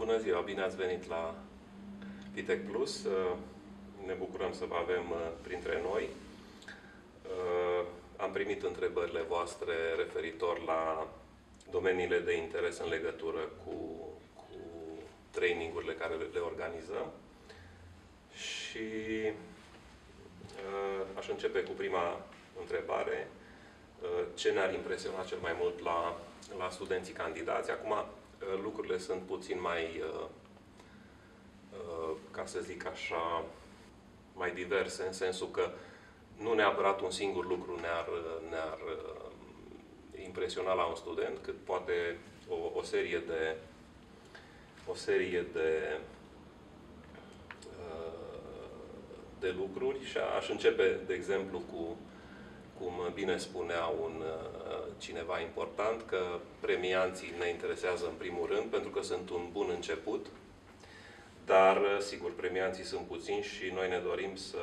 Bună ziua, bine ați venit la Vitec Plus. Ne bucurăm să vă avem printre noi. Am primit întrebările voastre referitor la domeniile de interes în legătură cu trainingurile care le organizăm. Și aș începe cu prima întrebare. Ce ne-ar impresiona cel mai mult la studenții candidați? Acum, lucrurile sunt puțin mai, ca să zic așa, mai diverse, în sensul că nu neapărat un singur lucru ne-ar impresiona la un student, cât poate o serie de lucruri. Și aș începe, de exemplu, cu, cum bine spunea cineva important, că premianții ne interesează în primul rând, pentru că sunt un bun început, dar, sigur, premianții sunt puțini și noi ne dorim să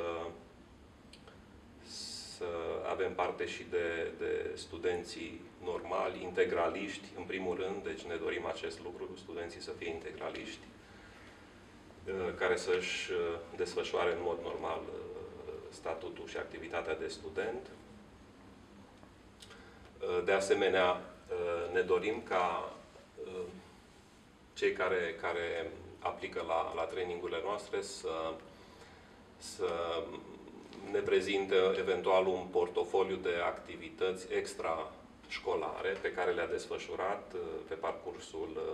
avem parte și de studenții normali, integraliști, în primul rând, deci ne dorim acest lucru, studenții să fie integraliști, care să-și desfășoare în mod normal statutul și activitatea de student. De asemenea, ne dorim ca cei care aplică la trainingurile noastre să ne prezinte eventual un portofoliu de activități extrașcolare pe care le-a desfășurat pe parcursul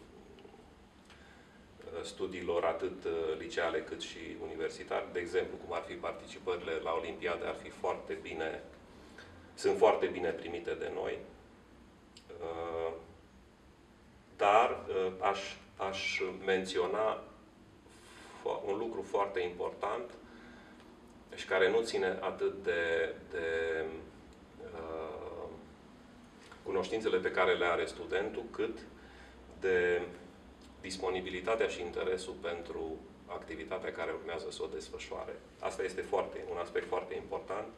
studiilor atât liceale cât și universitare. De exemplu, cum ar fi participările la Olimpiade, sunt foarte bine primite de noi. Dar aș menționa un lucru foarte important și care nu ține atât de cunoștințele pe care le are studentul, cât de disponibilitatea și interesul pentru activitatea care urmează să o desfășoare. Asta este un aspect foarte important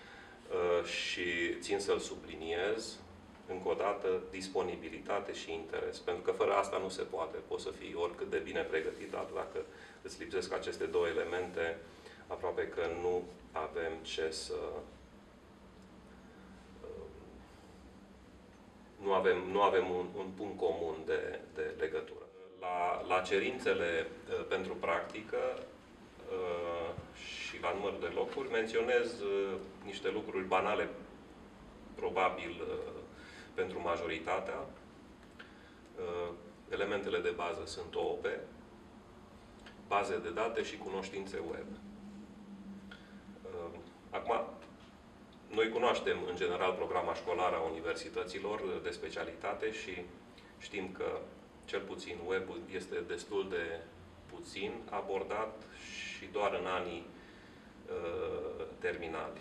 și țin să-l subliniez încă o dată, disponibilitate și interes. Pentru că fără asta nu se poate. Poți să fii oricât de bine pregătit, dar dacă îți lipsesc aceste două elemente, aproape că nu avem ce să... Nu avem un punct comun de legătură. La cerințele pentru practică și la numărul de locuri, menționez niște lucruri banale, probabil pentru majoritatea. Elementele de bază sunt OOP, baze de date și cunoștințe web. Acum, noi cunoaștem în general programa școlară a universităților de specialitate și știm că cel puțin web-ul este destul de puțin abordat și doar în anii terminali.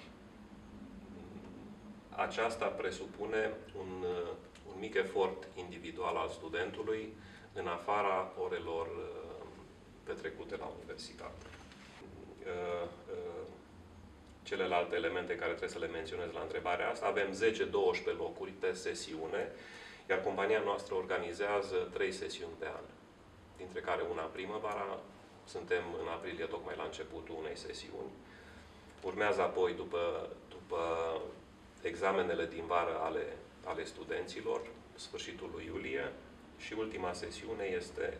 Aceasta presupune un mic efort individual al studentului în afara orelor petrecute la universitate. Celelalte elemente care trebuie să le menționez la întrebarea asta, avem 10-12 locuri pe sesiune, iar compania noastră organizează 3 sesiuni pe an, dintre care una primăvara, suntem în aprilie tocmai la începutul unei sesiuni. Urmează apoi, după examenele din vară ale studenților, sfârșitul lui iulie, și ultima sesiune este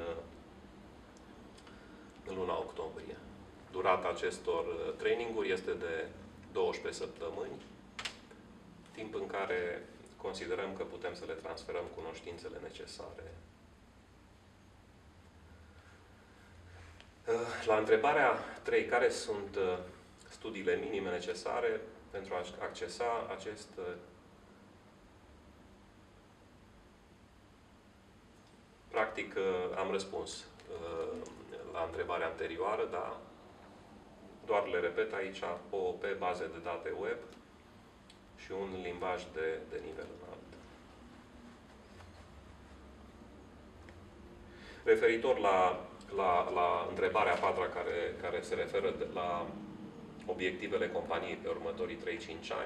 în luna octombrie. Durata acestor traininguri este de 12 săptămâni, timp în care considerăm că putem să le transferăm cunoștințele necesare. La întrebarea 3, care sunt studiile minime necesare pentru a accesa acest practic, am răspuns la întrebarea anterioară, da? Doar le repet aici, OOP, baze de date web și un limbaj de nivel înalt. Referitor la întrebarea a patra care se referă la obiectivele companiei pe următorii 3-5 ani,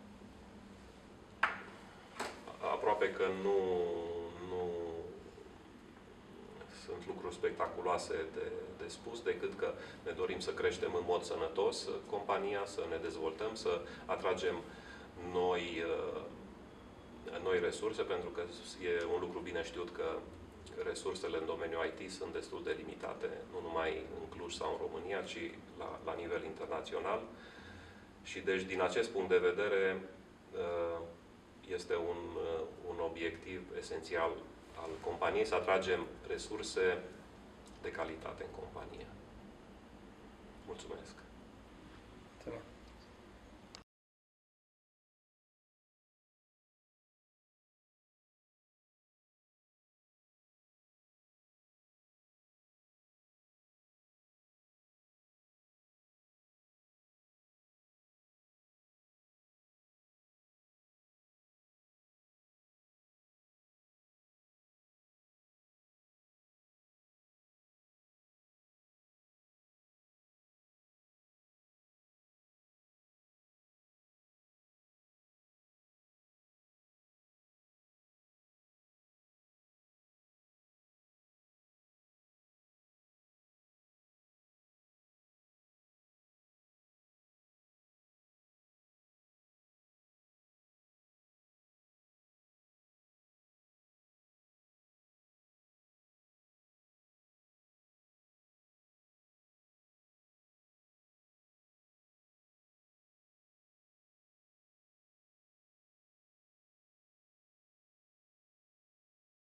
aproape că sunt lucruri spectaculoase de spus, decât că ne dorim să creștem în mod sănătos compania, să ne dezvoltăm, să atragem noi resurse, pentru că e un lucru bine știut că resursele în domeniul IT sunt destul de limitate, nu numai în Cluj sau în România, ci la nivel internațional. Și deci, din acest punct de vedere, este un obiectiv esențial al companiei să atragem resurse de calitate în companie. Mulțumesc!